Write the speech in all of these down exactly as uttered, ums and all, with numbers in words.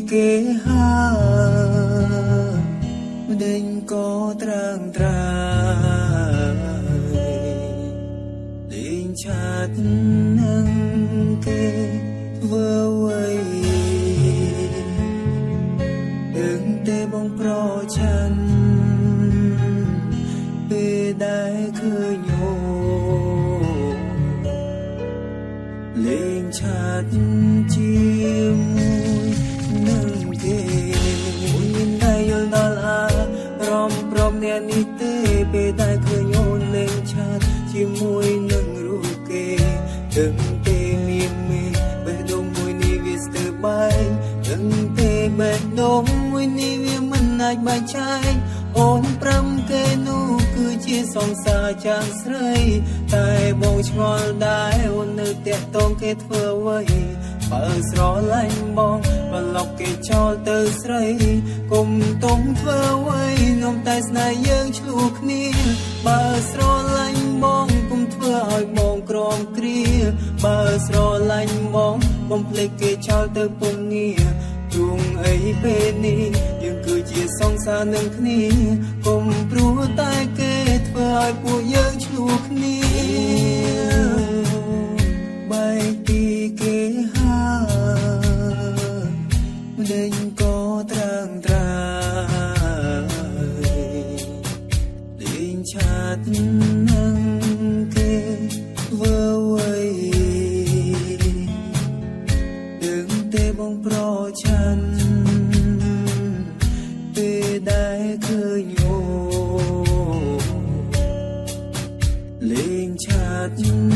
គេហាដេញក៏ត្រាំងត្រាលេងឆាតនឹងគេធ្វើអ្វីដឹងតែបងប្រឆាន់ពេលដែលឃើញអូលេងឆាតជាមួយនឹងគេមិនได้យល់ដល់អារម្មណ៍ព្រមអ្នកនេះទេពេលដែលឃើញអូនលេងឆាតជាមួយនឹងរូបគេដឹងទេមានមេបេះដូងមួយនេះវាស្ទើរបែកដឹងទេបេះដូងមួយនេះវាមិនអាចបែកឆាយអូនប្រាំគេនោះគឺជាសង្សារចាងស្រីតែបងឆ្ងល់ដែរអូននៅតែតងគេធ្វើអ្វីបើស្រឡាញ់បងបើឡុកគេចោលទៅស្រីគុំទុំធ្វើអ្វីនាំតែស្នេហ៍យើងឆ្លុះគ្នាបើស្រឡាញ់បងគុំធ្វើឲ្យបងក្រំគ្រាបើស្រឡាញ់បងបំភ្លេចគេចោលទៅពុំងារទ្រង់អីពេលនេះយើងគឺជាសង្សារនឹងគ្នាគុំព្រោះតែគេធ្វើឲ្យពួកយើងឆ្លុះគ្នាបែកពីគេដេញក៏ត្រាំងត្រាលេងឆាតនឹងគេធ្វើអ្វីដឹងតែបងប្រឆាន់ពេលដែលឃើញអូលេងឆាត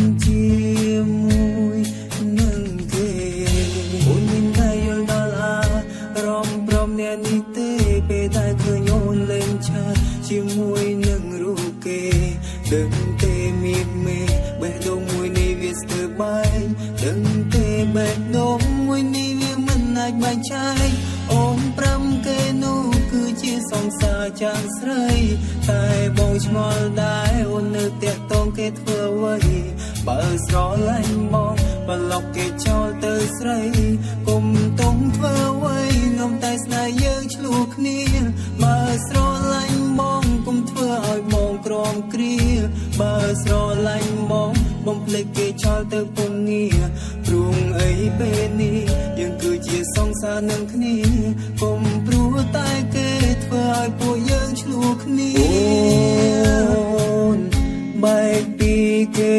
ជាមួយនឹងគេអូនមិនได้យល់ដល់អារម្មណ៍ព្រមអ្នកនេះទេពេលដែលឃើញអូនលេងឆាតជាមួយនឹងរូបគេដឹងទេមានមេបេះដូងមួយនេះវាស្ទើរបែកដឹងទេបេះដូងមួយនេះវាមិនអាចបែកឆាយអូនប្រាំគេនោះគឺជាសង្សារចាងស្រីតែបងឆ្ងល់ដែរអូននៅតែតងគេធ្វើអ្វីបើស្រឡាញ់បងបើឡុកគេចោលទៅស្រីគុំទុំធ្វើអ្វីនាំតែស្នេហ៍យើងឆ្លុះគ្នាបើស្រឡាញ់បងគុំធ្វើឲ្យបងក្រំគ្រាបើស្រឡាញ់បងបំភ្លេចគេចោលទៅពុំងារព្រោះអីពេលនេះយើងគឺជាសង្សារនឹងគ្នាគុំព្រោះតែគេធ្វើឲ្យពួកយើងឆ្លុះគ្នាអូនបែកពីគេ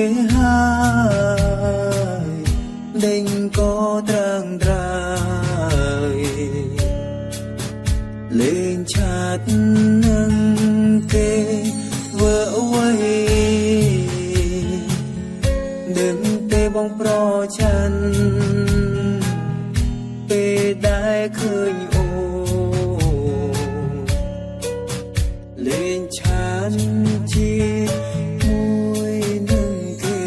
ហើយដេញក៏ត្រាំងត្រាលេងឆាតនឹងគេធ្វើអ្វីដឹងទេបងប្រឆាន់ពេលដែលឃើញអូលេងឆាតជាមួយនឹងគេ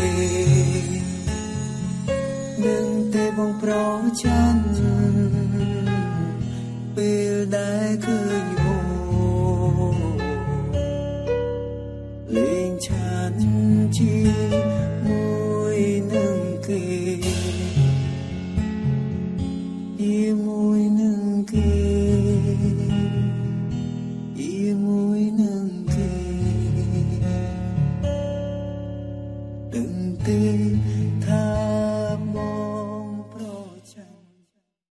ដឹងទេបងប្រឆាន់ពេលដែលឃើញអូលេងឆាតជាមួយនឹងគេជាមួយនឹងគេជាមួយនឹងគេដឹងទេថាបង